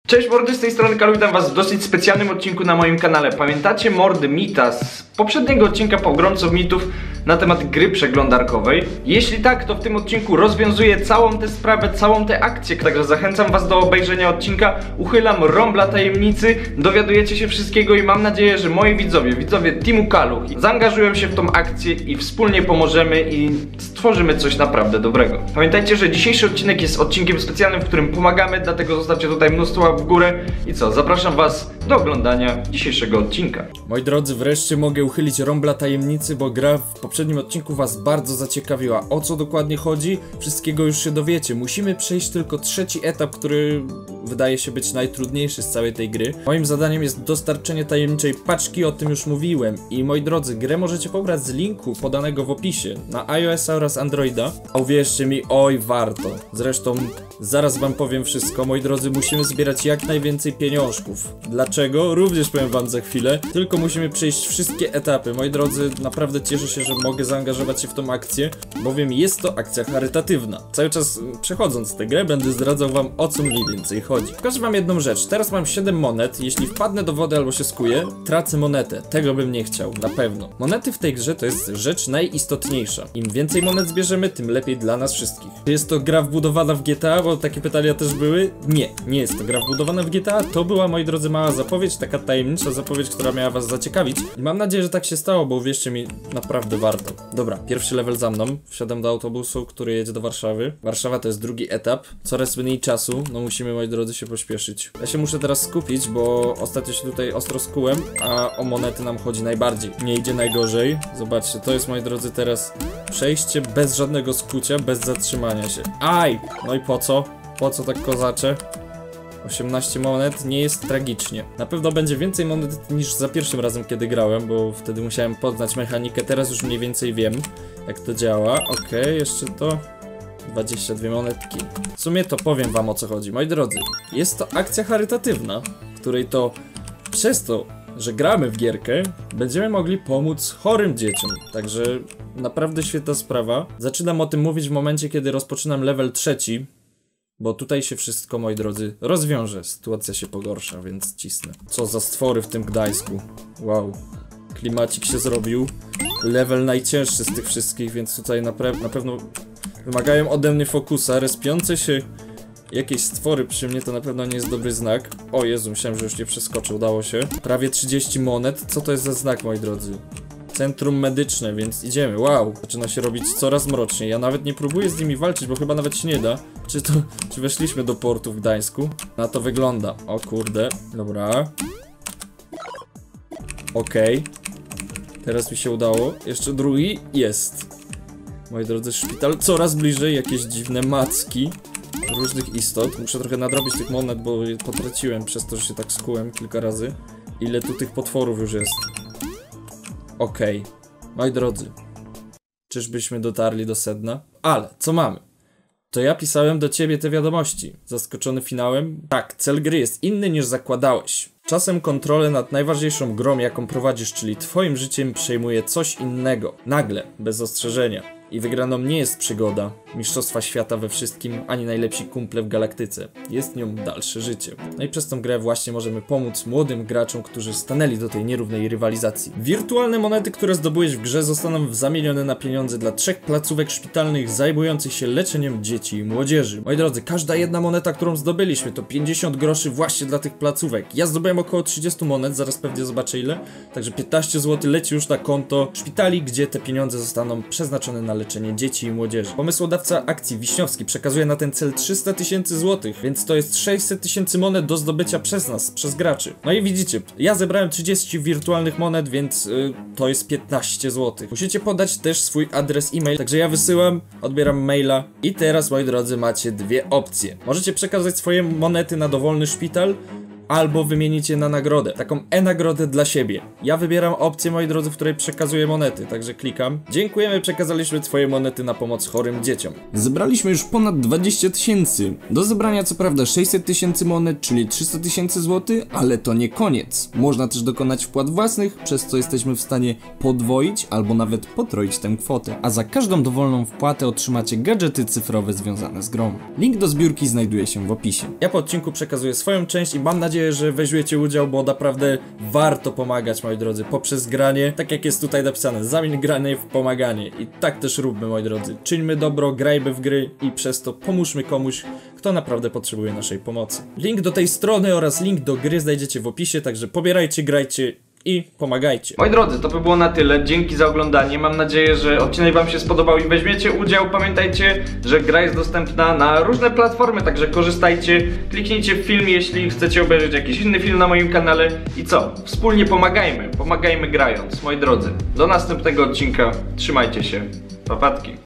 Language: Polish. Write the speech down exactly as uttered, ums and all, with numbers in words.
Cześć mordy, z tej strony Kalu, witam was w dosyć specjalnym odcinku na moim kanale. Pamiętacie mordy Mita z poprzedniego odcinka Pogromców Mitów na temat gry przeglądarkowej? Jeśli tak, to w tym odcinku rozwiązuję całą tę sprawę, całą tę akcję, także zachęcam was do obejrzenia odcinka. Uchylam rąbla tajemnicy, dowiadujecie się wszystkiego i mam nadzieję, że moi widzowie, widzowie Teamu Kalu zaangażują się w tą akcję i wspólnie pomożemy i stworzymy coś naprawdę dobrego. Pamiętajcie, że dzisiejszy odcinek jest odcinkiem specjalnym, w którym pomagamy, dlatego zostawcie tutaj mnóstwo łap w górę. I co, zapraszam was do oglądania dzisiejszego odcinka. Moi drodzy, wreszcie mogę uchylić rąbla tajemnicy, bo gra w poprzednim odcinku was bardzo zaciekawiła. O co dokładnie chodzi? Wszystkiego już się dowiecie. Musimy przejść tylko trzeci etap, który wydaje się być najtrudniejszy z całej tej gry. Moim zadaniem jest dostarczenie tajemniczej paczki, o tym już mówiłem. I moi drodzy, grę możecie pobrać z linku podanego w opisie na iOS oraz Androida. A uwierzcie mi, oj warto. Zresztą zaraz wam powiem wszystko. Moi drodzy, musimy zbierać jak najwięcej pieniążków. Dlaczego? Również powiem wam za chwilę. Tylko musimy przejść wszystkie etapy. Moi drodzy, naprawdę cieszę się, że mogę zaangażować się w tą akcję, bowiem jest to akcja charytatywna. Cały czas przechodząc tę grę będę zdradzał wam, o co mniej więcej chodzi. Pokażę wam jedną rzecz. Teraz mam siedem monet. Jeśli wpadnę do wody albo się skuję, tracę monetę. Tego bym nie chciał, na pewno. Monety w tej grze to jest rzecz najistotniejsza. Im więcej monet zbierzemy, tym lepiej dla nas wszystkich. Czy jest to gra wbudowana w G T A? Bo takie pytania też były. Nie, nie jest to gra wbudowana w G T A. To była, moi drodzy, mała zapowiedź, taka tajemnicza zapowiedź, która miała was zaciekawić. I mam nadzieję, że tak się stało, bo uwierzcie mi, naprawdę warto. Dobra, pierwszy level za mną. Wsiadam do autobusu, który jedzie do Warszawy. Warszawa to jest drugi etap. Coraz mniej czasu, no musimy, moi drodzy, się pośpieszyć. Ja się muszę teraz skupić, bo ostatnio się tutaj ostro skułem, a o monety nam chodzi najbardziej. Nie idzie najgorzej. Zobaczcie, to jest, moi drodzy, teraz przejście bez żadnego skucia, bez zatrzymania się. Aj! No i po co? Po co tak kozacze? osiemnaście monet, nie jest tragicznie. Na pewno będzie więcej monet niż za pierwszym razem, kiedy grałem, bo wtedy musiałem poznać mechanikę. Teraz już mniej więcej wiem, jak to działa. Okej, okay, jeszcze to dwadzieścia dwie monetki. W sumie to powiem wam, o co chodzi. Moi drodzy, jest to akcja charytatywna, w której to przez to, że gramy w gierkę, będziemy mogli pomóc chorym dzieciom. Także naprawdę świetna sprawa. Zaczynam o tym mówić w momencie, kiedy rozpoczynam level trzeci. Bo tutaj się wszystko, moi drodzy, rozwiąże. Sytuacja się pogorsza, więc cisnę. Co za stwory w tym Gdańsku. Wow. Klimacik się zrobił. Level najcięższy z tych wszystkich, więc tutaj na, na pewno wymagają ode mnie fokusa. Respiące się jakieś stwory przy mnie to na pewno nie jest dobry znak. O Jezu, myślałem, że już nie przeskoczę, udało się. Prawie trzydzieści monet. Co to jest za znak, moi drodzy? Centrum medyczne, więc idziemy. Wow, zaczyna się robić coraz mroczniej. Ja nawet nie próbuję z nimi walczyć, bo chyba nawet się nie da. Czy to, czy weszliśmy do portu w Gdańsku? Na to wygląda. O kurde, dobra. Okej. Okay. Teraz mi się udało. Jeszcze drugi jest. Moi drodzy, szpital coraz bliżej. Jakieś dziwne macki różnych istot. Muszę trochę nadrobić tych monet, bo je potraciłem przez to, że się tak skułem kilka razy. Ile tu tych potworów już jest? Okej, okay. Moi drodzy, czyżbyśmy dotarli do sedna? Ale, co mamy? To ja pisałem do ciebie te wiadomości. Zaskoczony finałem? Tak, cel gry jest inny niż zakładałeś. Czasem kontrolę nad najważniejszą grą, jaką prowadzisz, czyli twoim życiem, przejmuje coś innego. Nagle, bez ostrzeżenia. I wygraną nie jest przygoda, mistrzostwa świata we wszystkim, ani najlepsi kumple w galaktyce. Jest nią dalsze życie. No i przez tą grę właśnie możemy pomóc młodym graczom, którzy stanęli do tej nierównej rywalizacji. Wirtualne monety, które zdobyłeś w grze, zostaną zamienione na pieniądze dla trzech placówek szpitalnych zajmujących się leczeniem dzieci i młodzieży. Moi drodzy, każda jedna moneta, którą zdobyliśmy, to pięćdziesiąt groszy właśnie dla tych placówek. Ja zdobyłem około trzydzieści monet, zaraz pewnie zobaczę ile. Także piętnaście złotych leci już na konto szpitali, gdzie te pieniądze zostaną przeznaczone na leczenie dzieci i młodzieży. Pomysłodawca akcji Wiśniowski przekazuje na ten cel trzysta tysięcy złotych, więc to jest sześćset tysięcy monet do zdobycia przez nas, przez graczy. No i widzicie, ja zebrałem trzydzieści wirtualnych monet, więc yy, to jest piętnaście złotych. Musicie podać też swój adres e-mail, także ja wysyłam, odbieram maila i teraz, moi drodzy, macie dwie opcje. Możecie przekazać swoje monety na dowolny szpital, albo wymienić je na nagrodę. Taką e-nagrodę dla siebie. Ja wybieram opcję, moi drodzy, w której przekazuję monety, także klikam. Dziękujemy, przekazaliśmy twoje monety na pomoc chorym dzieciom. Zebraliśmy już ponad dwadzieścia tysięcy. Do zebrania co prawda sześćset tysięcy monet, czyli trzysta tysięcy złotych, ale to nie koniec. Można też dokonać wpłat własnych, przez co jesteśmy w stanie podwoić albo nawet potroić tę kwotę. A za każdą dowolną wpłatę otrzymacie gadżety cyfrowe związane z grą. Link do zbiórki znajduje się w opisie. Ja po odcinku przekazuję swoją część i mam nadzieję, że weźmiecie udział, bo naprawdę warto pomagać, moi drodzy, poprzez granie, tak jak jest tutaj napisane, zamień granie w pomaganie. I tak też róbmy, moi drodzy. Czyńmy dobro, grajmy w gry i przez to pomóżmy komuś, kto naprawdę potrzebuje naszej pomocy. Link do tej strony oraz link do gry znajdziecie w opisie, także pobierajcie, grajcie i pomagajcie. Moi drodzy, to by było na tyle. Dzięki za oglądanie. Mam nadzieję, że odcinek wam się spodobał i weźmiecie udział. Pamiętajcie, że gra jest dostępna na różne platformy, także korzystajcie. Kliknijcie w film, jeśli chcecie obejrzeć jakiś inny film na moim kanale. I co? Wspólnie pomagajmy. Pomagajmy grając. Moi drodzy, do następnego odcinka. Trzymajcie się. Papatki.